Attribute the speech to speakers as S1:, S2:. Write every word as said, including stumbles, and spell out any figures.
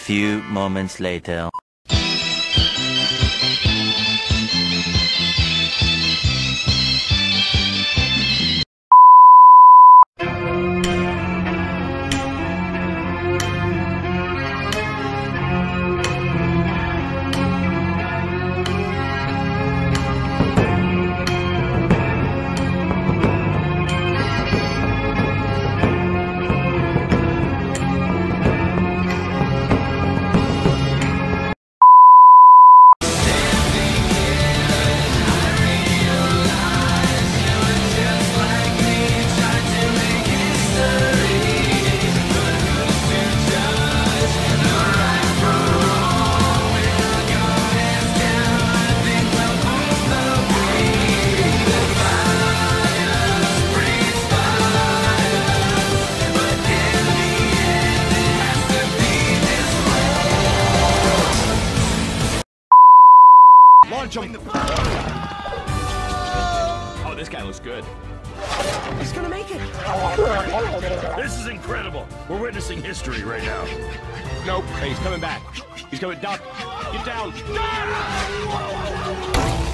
S1: few moments later.
S2: Launch him! Oh, this guy looks good.
S3: He's gonna make it!
S2: This is incredible! We're witnessing history right now. Nope. Hey, he's coming back. He's coming. Duck! Get down! Down!